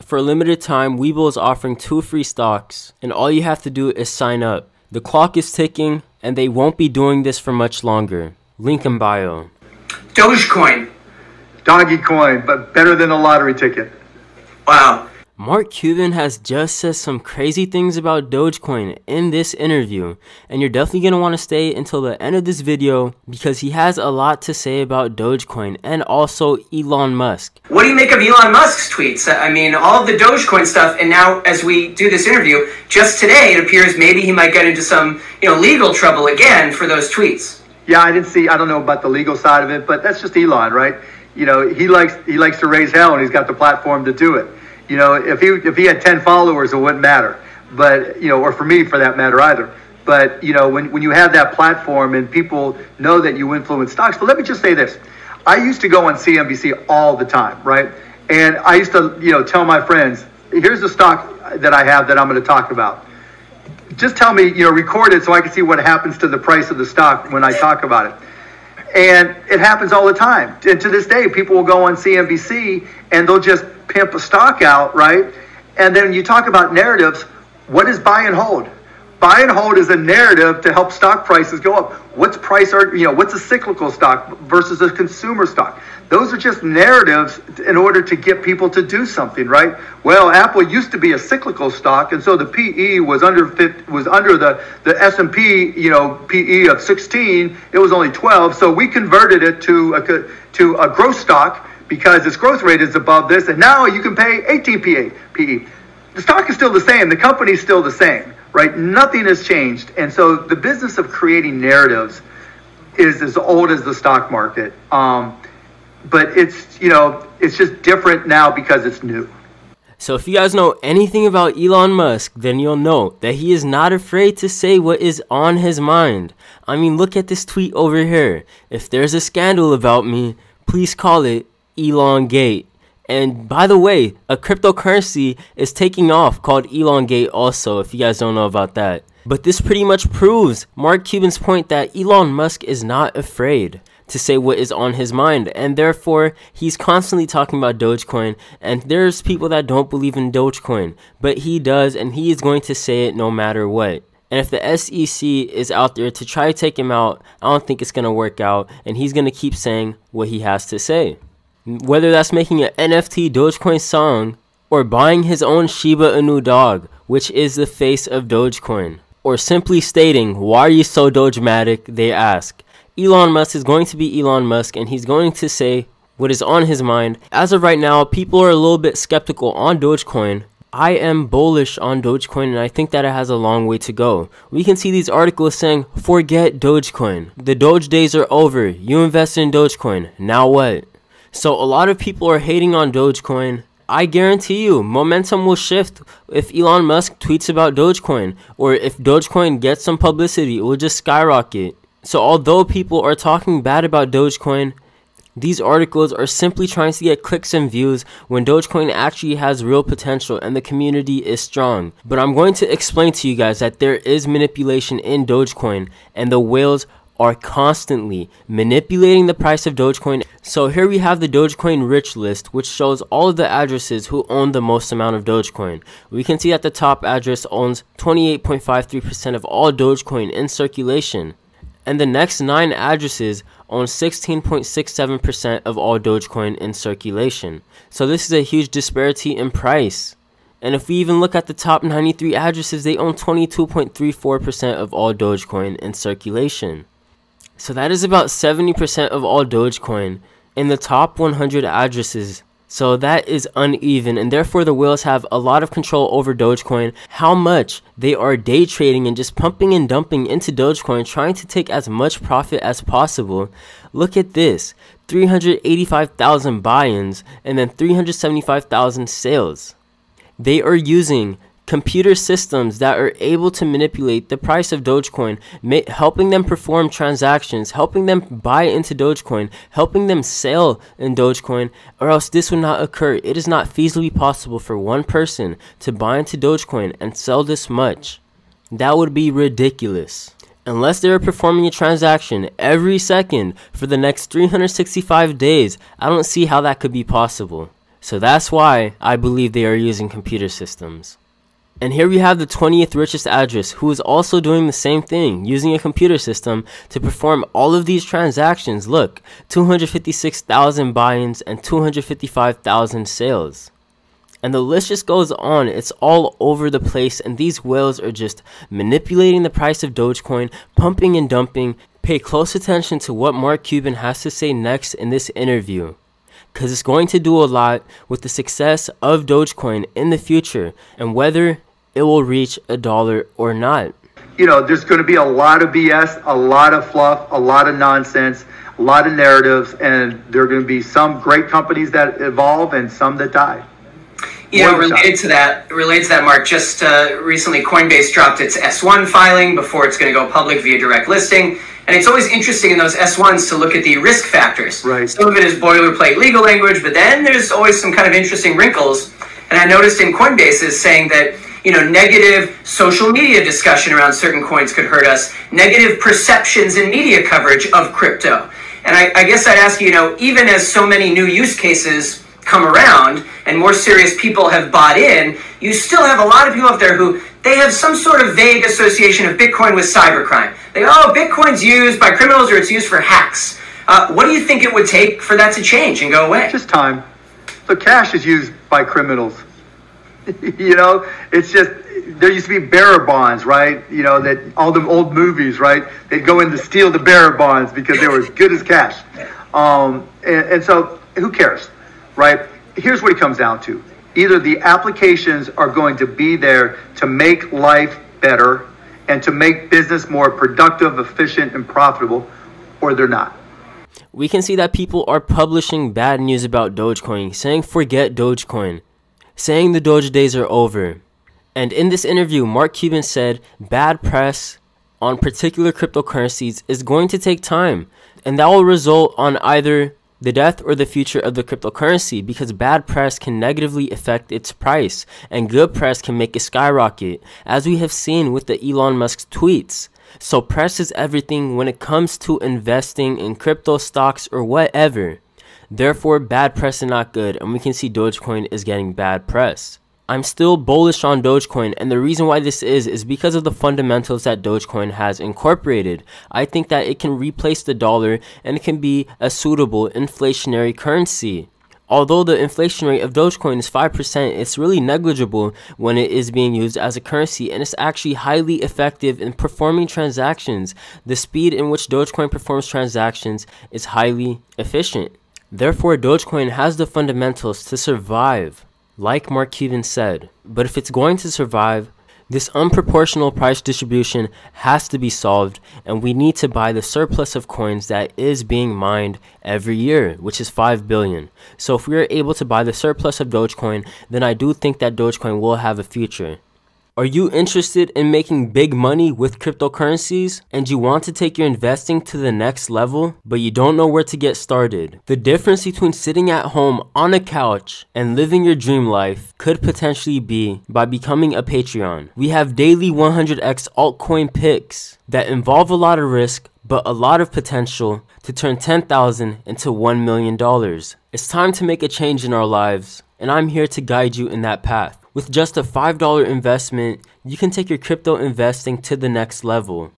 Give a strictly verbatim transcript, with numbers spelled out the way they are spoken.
For a limited time, Webull is offering two free stocks, and all you have to do is sign up. The clock is ticking, and they won't be doing this for much longer. Link in bio. Dogecoin. Doggy coin, but better than a lottery ticket. Wow. Mark Cuban has just said some crazy things about Dogecoin in this interview, and you're definitely going to want to stay until the end of this video because he has a lot to say about Dogecoin and also Elon Musk. What do you make of Elon Musk's tweets? I mean, all of the Dogecoin stuff, and now as we do this interview, just today it appears maybe he might get into some, you know, legal trouble again for those tweets. Yeah, I didn't see, I don't know about the legal side of it, but that's just Elon, right? You know, he likes he likes to raise hell, and he's got the platform to do it. You know, if he if he had ten followers, it wouldn't matter. But, you know, or for me, for that matter, either. But, you know, when, when you have that platform and people know that you influence stocks. But let me just say this. I used to go on C N B C all the time, right? And I used to, you know, tell my friends, here's the stock that I have that I'm going to talk about. Just tell me, you know, record it so I can see what happens to the price of the stock when I talk about it. And it happens all the time. And to this day, people will go on C N B C and they'll just pimp a stock out, right? And then you talk about narratives. What is buy and hold? Buy and hold is a narrative to help stock prices go up. What's price, or you know, what's a cyclical stock versus a consumer stock? Those are just narratives in order to get people to do something, right? Well, Apple used to be a cyclical stock, and so the P E was under was under the the S and P, you know, P E of sixteen. It was only twelve, so we converted it to a to a growth stock because its growth rate is above this, and now you can pay eighteen P E. The stock is still the same. The company's still the same, right? Nothing has changed, and so the business of creating narratives is as old as the stock market. Um, But it's, you know, it's just different now because it's new. So if you guys know anything about Elon Musk, then you'll know that he is not afraid to say what is on his mind. I mean, look at this tweet over here. If there's a scandal about me, please call it Elongate. And by the way, a cryptocurrency is taking off called Elongate also, if you guys don't know about that. But this pretty much proves Mark Cuban's point that Elon Musk is not afraid to say what is on his mind, and therefore he's constantly talking about Dogecoin, and there's people that don't believe in Dogecoin, but he does, and he is going to say it no matter what. And if the S E C is out there to try to take him out, I don't think it's going to work out, and he's going to keep saying what he has to say. Whether that's making an N F T Dogecoin song, or buying his own Shiba Inu dog, which is the face of Dogecoin, or simply stating, "Why are you so Dogematic?" they ask. Elon Musk is going to be Elon Musk, and he's going to say what is on his mind. As of right now, people are a little bit skeptical on Dogecoin. I am bullish on Dogecoin, and I think that it has a long way to go. We can see these articles saying, forget Dogecoin. The Doge days are over. You invested in Dogecoin. Now what? So a lot of people are hating on Dogecoin. I guarantee you, momentum will shift if Elon Musk tweets about Dogecoin, or if Dogecoin gets some publicity, it will just skyrocket. So although people are talking bad about Dogecoin, these articles are simply trying to get clicks and views when Dogecoin actually has real potential and the community is strong. But I'm going to explain to you guys that there is manipulation in Dogecoin, and the whales are constantly manipulating the price of Dogecoin. So here we have the Dogecoin rich list, which shows all of the addresses who own the most amount of Dogecoin. We can see that the top address owns twenty-eight point five three percent of all Dogecoin in circulation, and the next nine addresses own sixteen point six seven percent of all Dogecoin in circulation. So this is a huge disparity in price. And if we even look at the top ninety-three addresses, they own twenty-two point three four percent of all Dogecoin in circulation. So that is about seventy percent of all Dogecoin in the top one hundred addresses. So that is uneven, and therefore the whales have a lot of control over Dogecoin, how much they are day trading and just pumping and dumping into Dogecoin, trying to take as much profit as possible. Look at this, three hundred eighty-five thousand buy-ins and then three hundred seventy-five thousand sales. They are using computer systems that are able to manipulate the price of Dogecoin, helping them perform transactions, helping them buy into Dogecoin, helping them sell in Dogecoin, or else this would not occur. It is not feasibly possible for one person to buy into Dogecoin and sell this much. That would be ridiculous. Unless they are performing a transaction every second for the next three hundred sixty-five days, I don't see how that could be possible. So that's why I believe they are using computer systems. And here we have the twentieth richest address, who is also doing the same thing, using a computer system to perform all of these transactions. Look, two hundred fifty-six thousand buy-ins and two hundred fifty-five thousand sales. And the list just goes on. It's all over the place, and these whales are just manipulating the price of Dogecoin, pumping and dumping. Pay close attention to what Mark Cuban has to say next in this interview, because it's going to do a lot with the success of Dogecoin in the future and whether it will reach a dollar or not. You know, there's going to be a lot of B S, a lot of fluff, a lot of nonsense, a lot of narratives, and there are going to be some great companies that evolve and some that die. You know, related to that, related to that, Mark, just uh, recently Coinbase dropped its S one filing before it's going to go public via direct listing. And it's always interesting in those S ones to look at the risk factors. Right. Some of it is boilerplate legal language, but then there's always some kind of interesting wrinkles. And I noticed in Coinbase is saying that, you know, negative social media discussion around certain coins could hurt us, negative perceptions in media coverage of crypto. And I, I guess I'd ask you, you know, even as so many new use cases come around and more serious people have bought in, you still have a lot of people out there who they have some sort of vague association of Bitcoin with cybercrime. They, oh, Bitcoin's used by criminals or it's used for hacks. Uh, what do you think it would take for that to change and go away? Just time. So cash is used by criminals. You know, it's just, there used to be bearer bonds, right? You know, that all the old movies, right? They'd go in to steal the bearer bonds because they were as good as cash. Um, and, and so who cares, right? Here's what it comes down to. Either the applications are going to be there to make life better and to make business more productive, efficient, and profitable, or they're not. We can see that people are publishing bad news about Dogecoin, saying forget Dogecoin, saying the Doge days are over. And in this interview, Mark Cuban said bad press on particular cryptocurrencies is going to take time, and that will result on either the death or the future of the cryptocurrency, because bad press can negatively affect its price and good press can make it skyrocket, as we have seen with the Elon Musk tweets. So press is everything when it comes to investing in crypto stocks or whatever. Therefore, bad press is not good, and we can see Dogecoin is getting bad press. I'm still bullish on Dogecoin, and the reason why this is is because of the fundamentals that Dogecoin has incorporated. I think that it can replace the dollar and it can be a suitable inflationary currency. Although the inflation rate of Dogecoin is five percent, it's really negligible when it is being used as a currency, and it's actually highly effective in performing transactions. The speed in which Dogecoin performs transactions is highly efficient. Therefore, Dogecoin has the fundamentals to survive, like Mark Cuban said. But if it's going to survive, this unproportional price distribution has to be solved, and we need to buy the surplus of coins that is being mined every year, which is five billion. So if we are able to buy the surplus of Dogecoin, then I do think that Dogecoin will have a future. Are you interested in making big money with cryptocurrencies and you want to take your investing to the next level, but you don't know where to get started? The difference between sitting at home on a couch and living your dream life could potentially be by becoming a Patreon. We have daily one hundred X altcoin picks that involve a lot of risk but a lot of potential to turn ten thousand into one million dollars. It's time to make a change in our lives, and I'm here to guide you in that path. With just a five dollar investment, you can take your crypto investing to the next level.